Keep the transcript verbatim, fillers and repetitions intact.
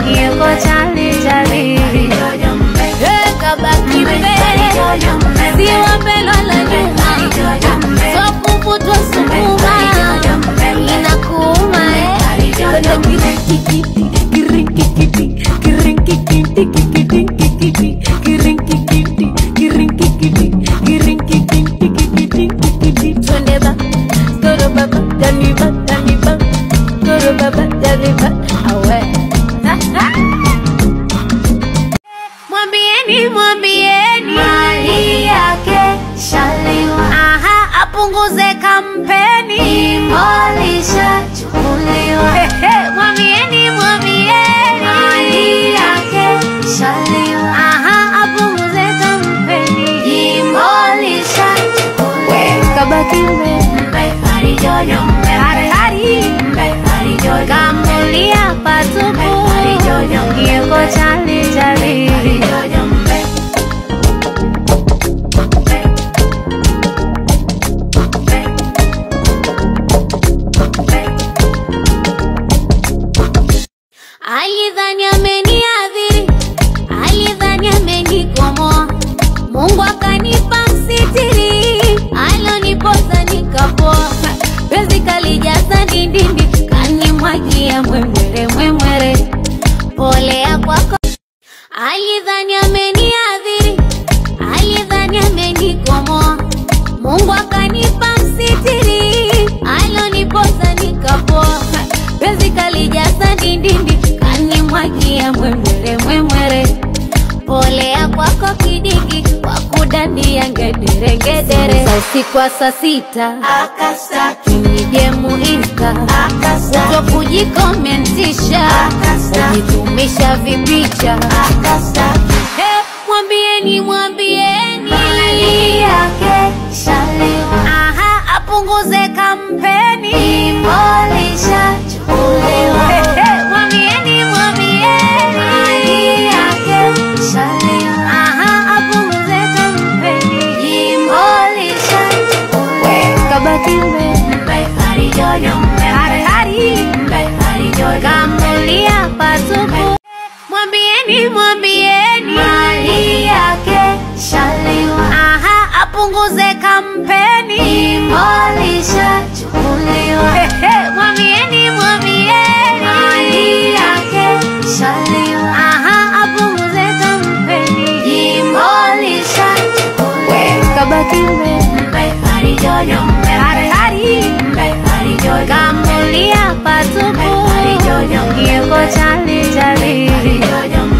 yuko chali chali. Hey, kabaki mbe, siwa mbele la nyuma. Sokupu twa sukuma, inakuuma eh. Twende ba, goro baba, dani ba, dani ba, goro baba, dani ba, awe. Mwambieni, mwambieni mali yake shaliwa. Aha, apunguze kampeni, imolisha chukuliwa. Mwambieni, mwambieni mali yake shaliwa. Aha, apunguze kampeni, imolisha chukuliwa. Kabaki mbe, mbe hari jojo, mbe hari hari, mbe hari jojo. Kamulia patupu, mbe hari jojo, yuko chali chali. Alidhani ameniadhiri, alidhani amenikomoa. Mungu akanipa msitiri, alonipoza nikapoa. Penzi kalijaza ndindindi, kanimwagia mwemwere mwemwere. Polea kwako. Alidhani ameniadhiri, alidhani amenikomoa. Mungu akanipa msitiri, alonipoza nikapoa. Penzi kalijaza ndindindi, kanimwagia mwemwere mwemwere. Polea kwako kidigi, wakudandia ngedere ngedere. Sa usiku wa saa sita, akastaki nije muinsta, akastaki uto kujikomentisha, kujitumisha vipicha, akastaki. Hey, mwambieni, mwambieni mali yake shaliwa. Aha, apunguze kampeni, imolisha chukuliwa. Mwambieni, mwambieni mali yake shaliwa. Aha, apunguze kampeni, imolisha chukuliwa. Kabaki mbe, mbe hari jojo, mbe hari hari, mbe hari jojo. Kamulia patupu. Mwambieni, mwambieni mali yake shaliwa. Aha, apunguze kampeni, imolisha chukuliwa. Mwambieni, mwambieni mali yake shaliwa. Aha, apunguze kampeni, imolisha chukuliwa. Kabaki mbe, mbe hari jojo, mbe hari hari, mbe hari jojo. Kamulia patupu, mbe hari jojo, yuko chali chali.